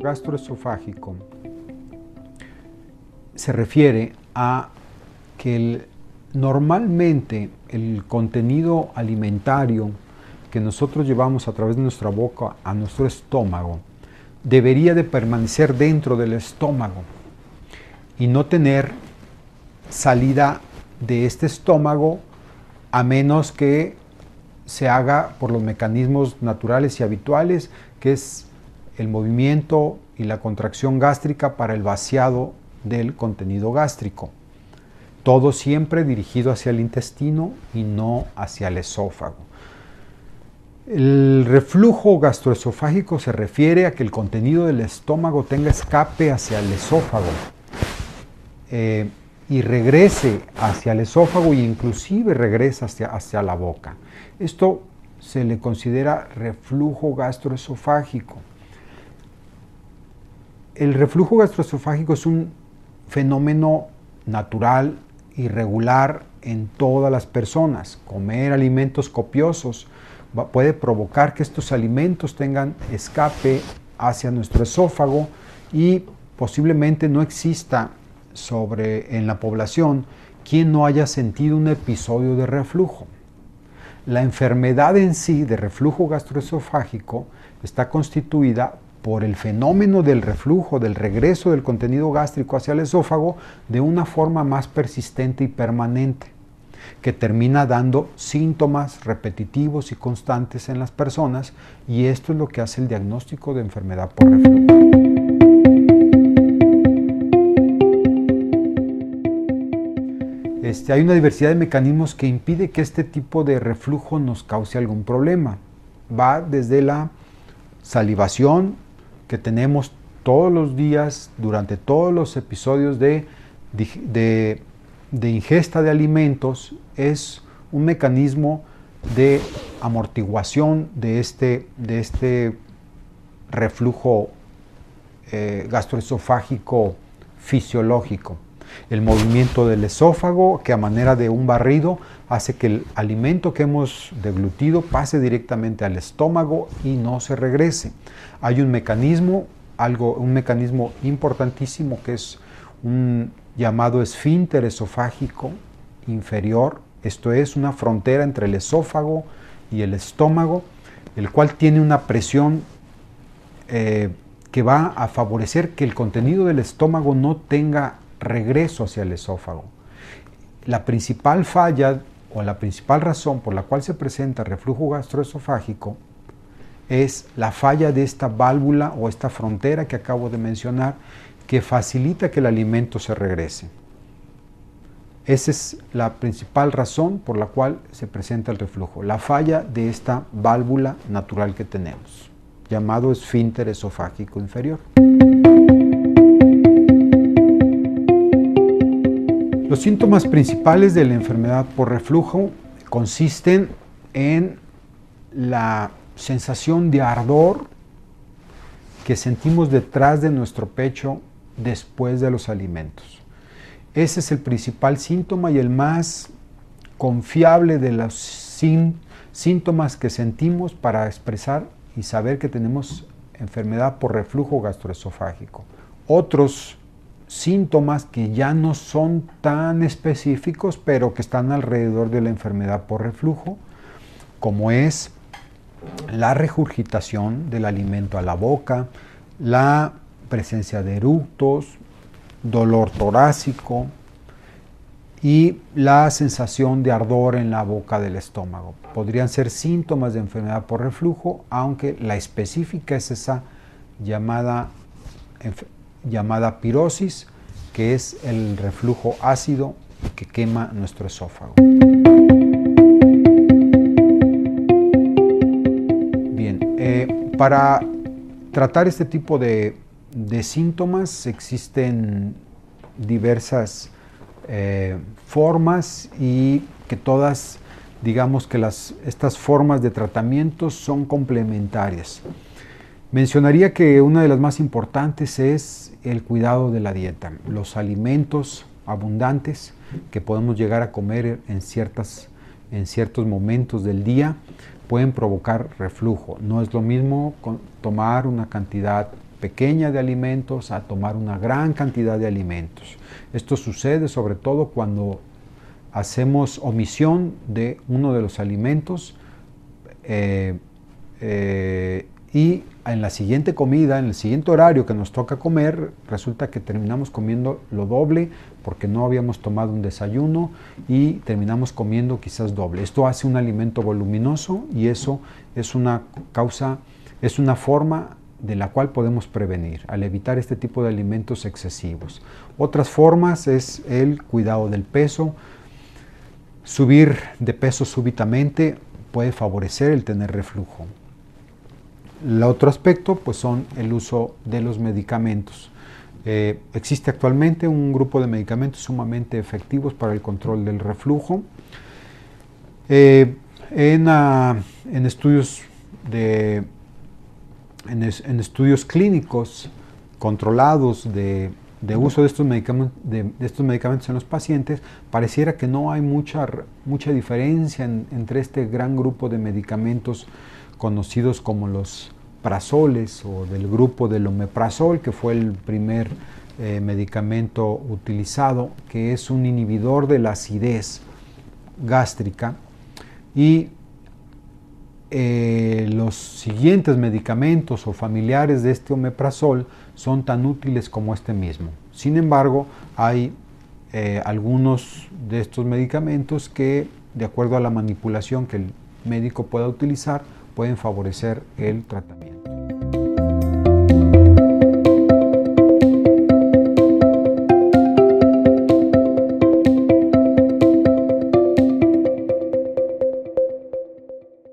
gastroesofágico se refiere a que normalmente el contenido alimentario que nosotros llevamos a través de nuestra boca a nuestro estómago debería de permanecer dentro del estómago y no tener salida de este estómago a menos que se haga por los mecanismos naturales y habituales, que es el movimiento y la contracción gástrica para el vaciado del contenido gástrico. Todo siempre dirigido hacia el intestino y no hacia el esófago. El reflujo gastroesofágico se refiere a que el contenido del estómago tenga escape hacia el esófago y regrese hacia el esófago e inclusive regresa hacia la boca. Esto se le considera reflujo gastroesofágico. El reflujo gastroesofágico es un fenómeno natural y regular en todas las personas. Comer alimentos copiosos puede provocar que estos alimentos tengan escape hacia nuestro esófago y posiblemente no exista en la población quien no haya sentido un episodio de reflujo. La enfermedad en sí de reflujo gastroesofágico está constituida por el fenómeno del reflujo, del regreso del contenido gástrico hacia el esófago de una forma más persistente y permanente, que termina dando síntomas repetitivos y constantes en las personas, y esto es lo que hace el diagnóstico de enfermedad por reflujo. Hay una diversidad de mecanismos que impide que este tipo de reflujo nos cause algún problema. Va desde la salivación que tenemos todos los días durante todos los episodios de ingesta de alimentos. Es un mecanismo de amortiguación de este reflujo gastroesofágico fisiológico. El movimiento del esófago, que a manera de un barrido hace que el alimento que hemos deglutido pase directamente al estómago y no se regrese. Hay un mecanismo importantísimo que es un llamado esfínter esofágico inferior. Esto es una frontera entre el esófago y el estómago, el cual tiene una presión que va a favorecer que el contenido del estómago no tenga regreso hacia el esófago. La principal falla o la principal razón por la cual se presenta reflujo gastroesofágico es la falla de esta válvula o esta frontera que acabo de mencionar, que facilita que el alimento se regrese. Esa es la principal razón por la cual se presenta el reflujo, la falla de esta válvula natural que tenemos, llamado esfínter esofágico inferior. Los síntomas principales de la enfermedad por reflujo consisten en la sensación de ardor que sentimos detrás de nuestro pecho después de los alimentos. Ese es el principal síntoma y el más confiable de los síntomas que sentimos para expresar y saber que tenemos enfermedad por reflujo gastroesofágico. Otros síntomas que ya no son tan específicos, pero que están alrededor de la enfermedad por reflujo, como es la regurgitación del alimento a la boca, la presencia de eructos, dolor torácico y la sensación de ardor en la boca del estómago. Podrían ser síntomas de enfermedad por reflujo, aunque la específica es esa llamada pirosis, que es el reflujo ácido que quema nuestro esófago. Bien, para tratar este tipo de síntomas existen diversas formas, y que todas, digamos que estas formas de tratamiento son complementarias. Mencionaría que una de las más importantes es el cuidado de la dieta. Los alimentos abundantes que podemos llegar a comer en ciertos momentos del día pueden provocar reflujo. No es lo mismo tomar una cantidad pequeña de alimentos a tomar una gran cantidad de alimentos. Esto sucede sobre todo cuando hacemos omisión de uno de los alimentos y en la siguiente comida, en el siguiente horario que nos toca comer, resulta que terminamos comiendo lo doble porque no habíamos tomado un desayuno y terminamos comiendo quizás doble. Esto hace un alimento voluminoso y eso es una causa, es una forma de la cual podemos prevenir al evitar este tipo de alimentos excesivos. Otras formas es el cuidado del peso. Subir de peso súbitamente puede favorecer el tener reflujo. El otro aspecto pues son el uso de los medicamentos. Existe actualmente un grupo de medicamentos sumamente efectivos para el control del reflujo. En estudios clínicos controlados de uso de estos medicamentos en los pacientes, pareciera que no hay mucha diferencia entre este gran grupo de medicamentos conocidos como los prazoles o del grupo del omeprazol, que fue el primer medicamento utilizado, que es un inhibidor de la acidez gástrica, y los siguientes medicamentos o familiares de este omeprazol son tan útiles como este mismo. Sin embargo, hay algunos de estos medicamentos que, de acuerdo a la manipulación que el médico pueda utilizar, pueden favorecer el tratamiento.